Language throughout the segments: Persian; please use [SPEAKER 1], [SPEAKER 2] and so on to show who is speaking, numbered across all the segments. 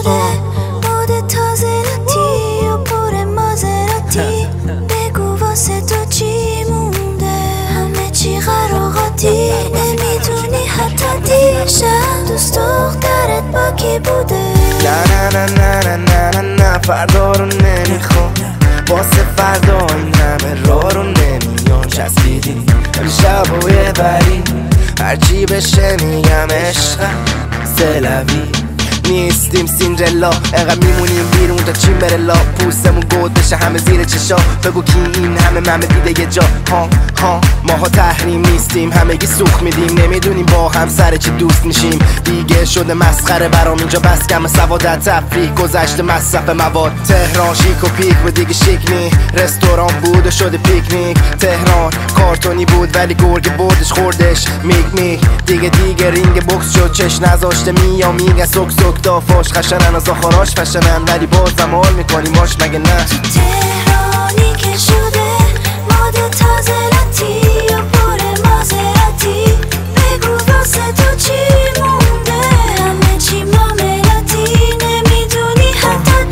[SPEAKER 1] شده مود تازه لاتی و پر مازراتی بگو واسه تو چی مونده همه چی قراقاتی نمیدونی حتی دیشب دوست دخترت با کی بوده
[SPEAKER 2] نه نه نه نه نه نه نه فردا رو نمیخوام واسه فردا این همه راه رو نمیان چسبیدی شب و یه بری هرچی بشه میگم عشقم سلوی نیستیم سیندرلا انقدر میمونیم بیرون تا چین بره لا پوستمون گود بشه همه زیر چشا بگو کی این همه دیده یه جا ها ماها تحریم نیستیم همگی سوخ میدیم نمیدونیم با هم سر چی دوست میشیم دیگه شده مسخره برام اینجا بس کم سوادت تفریح گذشته مصرف مواد تهران شیک و پیک و دیگه شیک نی رستوران بود و شده پیکنیک تهران کارتونی بود ولی گرگ بردش خوردش میگ دیگه رینگ بوکس شد چش نذاشته میا میگه سک دافاش خشنن از آخراش فشنن ولی بازم حال میکنیم باش مگه نه
[SPEAKER 1] تو تهرانی که شده مود تازه لاتی و پر مازراتی بگو واسه تو چی مونده همه چی معاملاتی نمیدونی حتی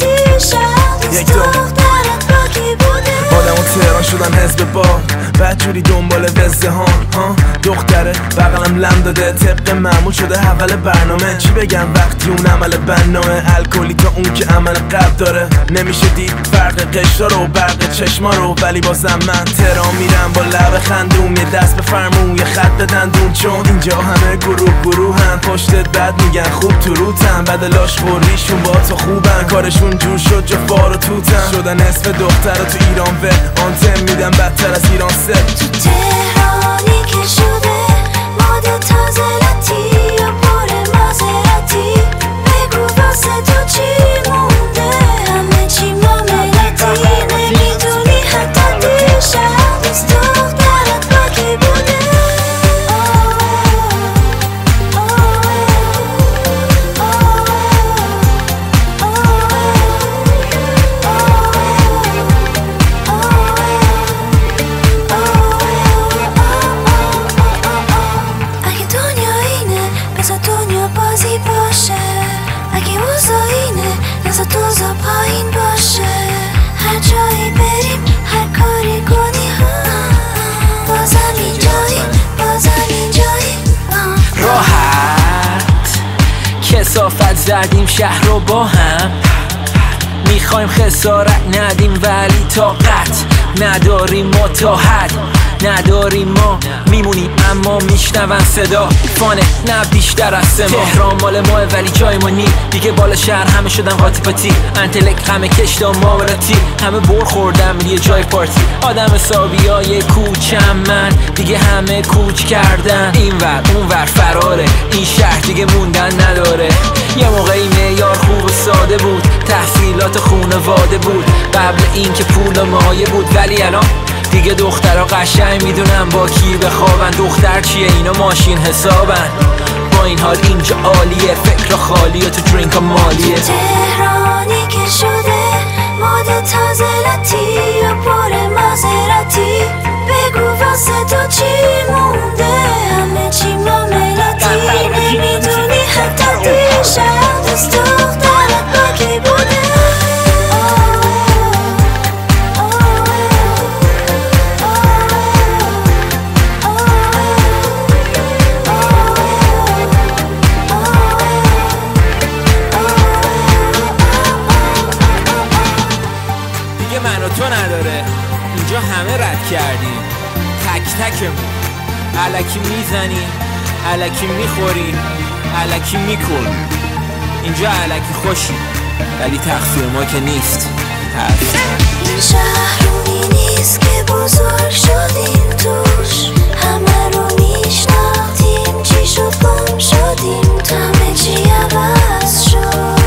[SPEAKER 1] دیشب دوست دخترت با کی بوده
[SPEAKER 3] آدمو تهران شدن حزب بار بدجوری دنبال وزده ها دختره بغلم لم داده طبق معمول شده اول برنامه چی بگم وقتی اون عمل بنامه الکلی تا اون که عمل قبل داره نمیشه دید فرق قشرا رو برق چشما رو ولی بازم من تهران میرم با لب خندوم یه دست به فرمون یه خط به دندون چون اینجا همه گروهن پشتت بد میگن خوب تو روتن بدلاش خوریشون با تو خوبن کارشون جور شد جا فار و توتن شدن نصف دختر تو ایران و آنتن میدن بدتر از ایران سه
[SPEAKER 1] تو تهرانی که شده مود تازه لاتی و پر مازراتی بگو واسه تو چی مونده همه چی معاملاتی نمیدونی حتی دیشب دوست دخترت با کی بوده دوزا پایین باشه هر جایی بریم هر کاری کنی بازم اینجایی
[SPEAKER 4] راحت کثافت زدیم شهر رو با هم میخوایم خسارت ندیم ولی طاقت نداریم ما تا حد نداریم ما میمونیم اما میشنون صدا فانه نه بیشتر از سه ماه تهران مال ماه ولی جای ما نی دیگه بالا شهر همه شدن قاطی پاتی انتلک همه کشتا ماوراتی همه بر خوردم یه جای پارتی آدم حسابی های کوچم من دیگه همه کوچ کردن اینور اونور فراره این شهر دیگه موندن نداره یه موقعی معیار خوب و ساده بود تحصیلات خونواده بود قبل این که پول مایه بود ولی الان دیگه دخترها قشنگ میدونن با کی بخوابن دختر چیه اینا ماشین حسابن با این حال اینجا عالیه فکر خالیه تو درینک مالیه
[SPEAKER 1] تهرانی که شده مود تازه لاتی و پر مازراتی بگو واسه تو چی مونده همه چی معاملاتی نمیدونی حتی دیشب دوست دخترت با کی بوده
[SPEAKER 4] من و تو نداره اینجا همه رد کردیم تک تکمون الکی میزنیم الکی میخوریم الکی میکنیم اینجا الکی خوشیم ولی تقصیر ما که نیست
[SPEAKER 1] این شهرونی نیست که بزرگ شدیم توش همه رو میشناختیم چی شد گم شدیم همه چی عوض شد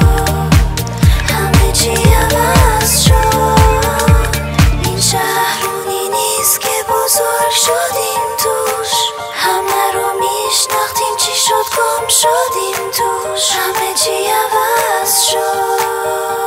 [SPEAKER 1] همه چی عوض شد این شهرونی نیست که بزرگ شدیم توش همه رو میشناختیم چی شد گم شدیم توش همه چی عوض شد